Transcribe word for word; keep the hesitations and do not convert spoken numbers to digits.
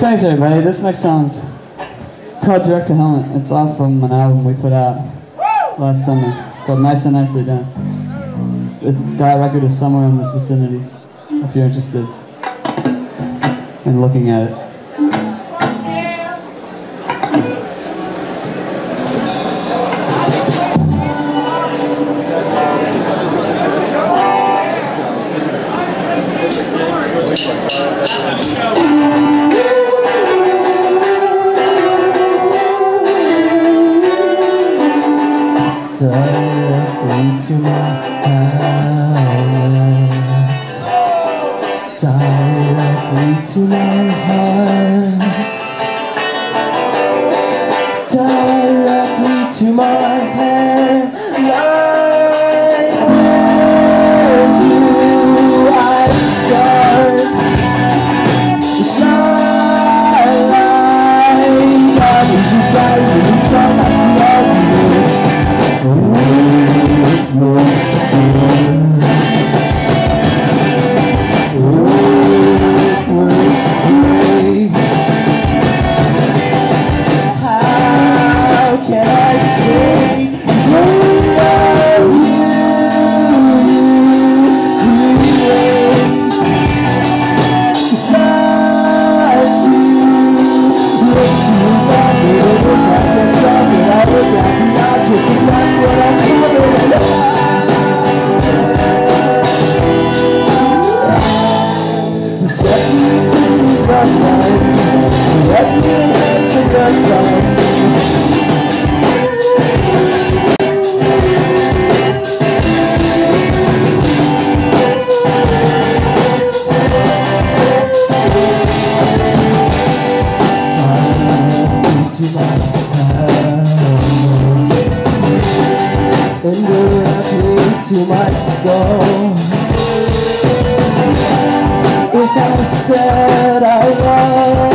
Thanks everybody. This next song's called Direct to Helmet. It's off from an album we put out last summer called Nice and Nicely Done. It, that record is somewhere in this vicinity if you're interested in looking at it. Directly to my heart, directly to my heart, directly to my head. Like, where do I start? It's not like God is just right, it's not like to all this. Indirectly to my skull. If I said I was